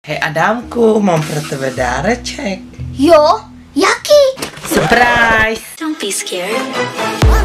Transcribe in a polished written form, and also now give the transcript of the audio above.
Hej Adámku, mám pro tebe dáreček. Jo? Jaký? Surprise! Don't be scared.